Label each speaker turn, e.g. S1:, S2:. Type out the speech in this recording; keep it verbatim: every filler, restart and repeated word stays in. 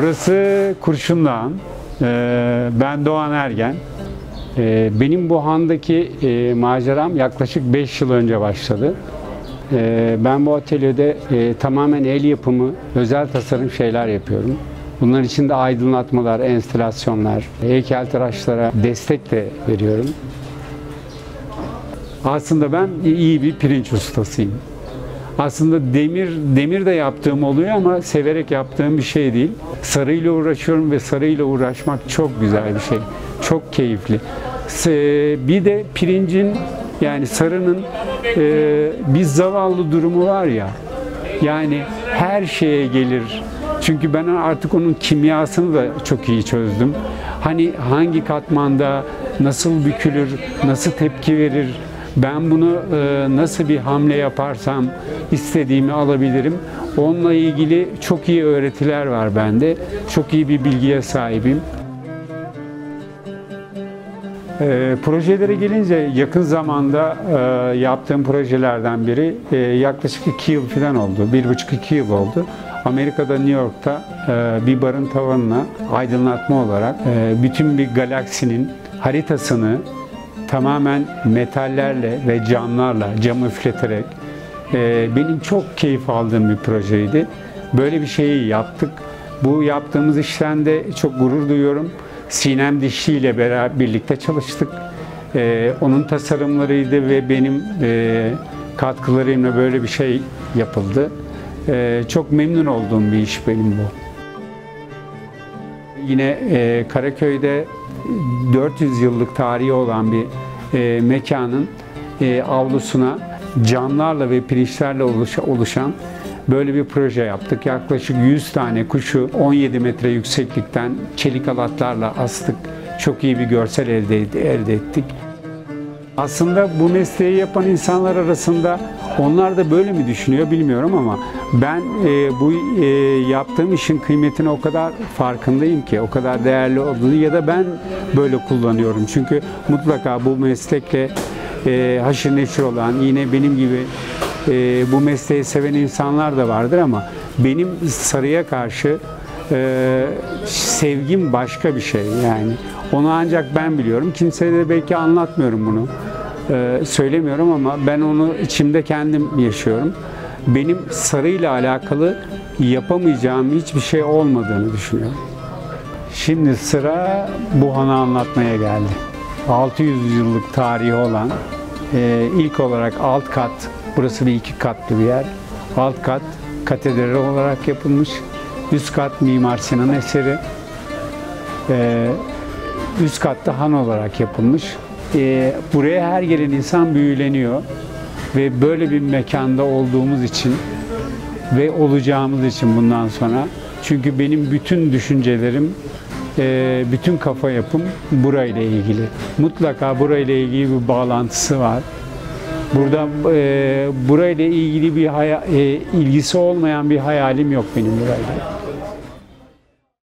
S1: Burası Kurşunluhan. Ben Doğan Ergen. Benim bu handaki maceram yaklaşık beş yıl önce başladı. Ben bu atölyede tamamen el yapımı, özel tasarım şeyler yapıyorum. Bunların içinde aydınlatmalar, enstalasyonlar, heykeltıraşlara destek de veriyorum. Aslında ben iyi bir pirinç ustasıyım. Aslında demir demir de yaptığım oluyor ama severek yaptığım bir şey değil. Sarıyla uğraşıyorum ve sarıyla uğraşmak çok güzel bir şey. Çok keyifli. Bir de pirincin, yani sarının e, bir zavallı durumu var ya. Yani her şeye gelir. Çünkü ben artık onun kimyasını da çok iyi çözdüm. Hani hangi katmanda nasıl bükülür, nasıl tepki verir, ben bunu e, nasıl bir hamle yaparsam istediğimi alabilirim. Onunla ilgili çok iyi öğretiler var bende. Çok iyi bir bilgiye sahibim. E, projelere gelince yakın zamanda e, yaptığım projelerden biri e, yaklaşık iki yıl falan oldu. Bir buçuk iki yıl oldu. Amerika'da, New York'ta e, bir barın tavanına aydınlatma olarak e, bütün bir galaksinin haritasını tamamen metallerle ve camlarla, camı üfleterek e, benim çok keyif aldığım bir projeydi. Böyle bir şeyi yaptık. Bu yaptığımız işten de çok gurur duyuyorum. Sinem Dişli ile beraber birlikte çalıştık. E, onun tasarımlarıydı ve benim e, katkılarımla böyle bir şey yapıldı. E, çok memnun olduğum bir iş benim bu. Yine e, Karaköy'de dört yüz yıllık tarihi olan bir e, mekanın e, avlusuna camlarla ve pirinçlerle oluşan böyle bir proje yaptık. Yaklaşık yüz tane kuşu on yedi metre yükseklikten çelik halatlarla astık. Çok iyi bir görsel elde, elde ettik. Aslında bu mesleği yapan insanlar arasında onlar da böyle mi düşünüyor bilmiyorum ama ben e, bu e, yaptığım işin kıymetine o kadar farkındayım ki, o kadar değerli olduğunu ya da ben böyle kullanıyorum. Çünkü mutlaka bu meslekle e, haşır neşir olan, yine benim gibi e, bu mesleği seven insanlar da vardır ama benim sarıya karşı e, sevgim başka bir şey yani. Onu ancak ben biliyorum. Kimseye de belki anlatmıyorum bunu. Ee, söylemiyorum ama ben onu içimde kendim yaşıyorum. Benim sarıyla alakalı yapamayacağım hiçbir şey olmadığını düşünüyorum. Şimdi sıra bu hanı anlatmaya geldi. altı yüz yıllık tarihi olan e, ilk olarak alt kat, burası bir iki katlı bir yer. Alt kat katedral olarak yapılmış. Üst kat Mimar Sinan eseri. E, üst katta han olarak yapılmış. E, buraya her gelen insan büyüleniyor ve böyle bir mekanda olduğumuz için ve olacağımız için bundan sonra, çünkü benim bütün düşüncelerim, e, bütün kafa yapım burayla ilgili. Mutlaka burayla ilgili bir bağlantısı var. Burada e, burayla ilgili bir hayal, e, ilgisi olmayan bir hayalim yok benim burayla.